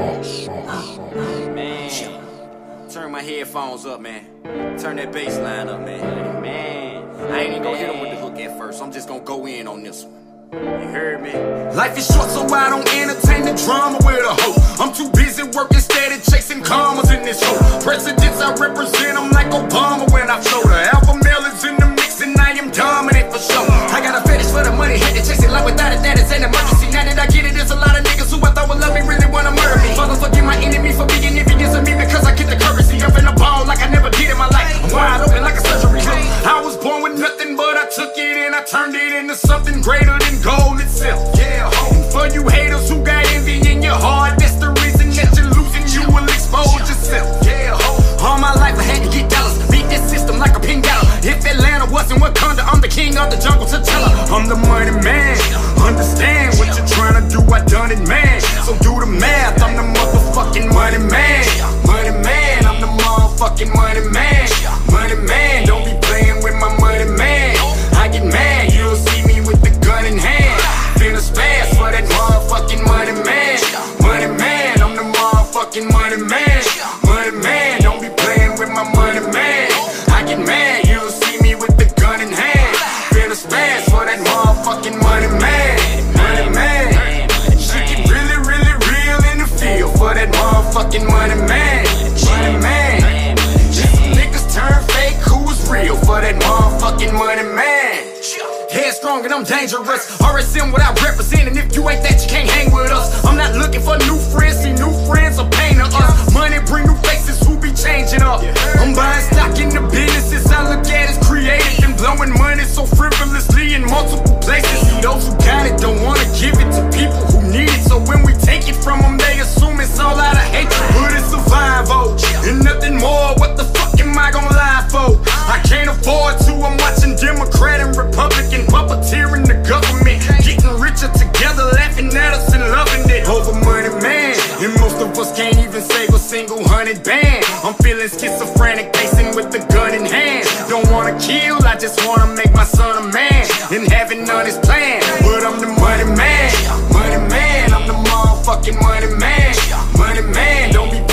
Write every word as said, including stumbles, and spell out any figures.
Man, turn my headphones up, man. Turn that bass line up, man. Man, I ain't even gonna hit him with the hook at first. I'm just gonna go in on this one. You heard me? Life is short, so I don't entertain the drama with a hoe. I'm too busy working steady, chasing commas in this show. Presidents I represent, I'm like Obama when I flow. The alpha male is in the mix and I am dominant for sure. I got a fetish for the money, had to chase it like without it, that is an emergency. Now that I get it, there's a lot of niggas who I thought would love me really wanna murder me. Motherfucking my enemy for being envious of me because I get the currency up in the ball like I never did in my life. I'm wide open like a surgery room. I was born with nothing, but I took it and I turned it into something greater than gold itself. Yeah, home for you haters who got envy in your heart. That's the reason that you're losing. You will expose yourself. Yeah, home. All my life I had to get dollars, beat this system like a pinata. If Atlanta wasn't Wakanda, I'm the king of the jungle to tell her. I'm the money man. Understand what you're trying to do, I done it, man. So do the math. I'm the motherfucking money man. Money man. I'm the motherfucking money man. Money man. Don't be playing with my money man. I get mad. You'll see me with the gun in hand. Finna spaz for that motherfucking money man. Money man. I'm the motherfucking money man. Money man. Don't be playing with my money man. I get mad. You'll see me with the gun in hand. Finna spaz for that motherfucking money man. Money man. Shit get really, really real in the field for that motherfucking money man. Money man. Just niggas turn fake, who's real for that motherfucking money man. Headstrong and I'm dangerous. R S M what I represent, and if you ain't that, you can't hang with us. I'm not looking for new friends, see new friends are pain to us. Money bring new faces who be changing up. I'm buying stock in the businesses I look at as creative and blowing money so frivolously in multiple places. See, those who got it don't wanna give it to people who need it. So when we take it from them, they assume it's all out of hatred. But it's survival and nothing more. What the fuck am I gonna lie for? I can't afford to. I'm watching Democrat and Republican puppeteering the government, getting richer together, laughing at us and loving it. Over money, man. And most of us can't even save a single hundred band. I'm feeling schizophrenic, pacing with the gun in hand. Don't wanna kill, I just wanna make my son a man and having none is planned. But I'm the money man. Money man, I'm the motherfucking money man. Money man, don't be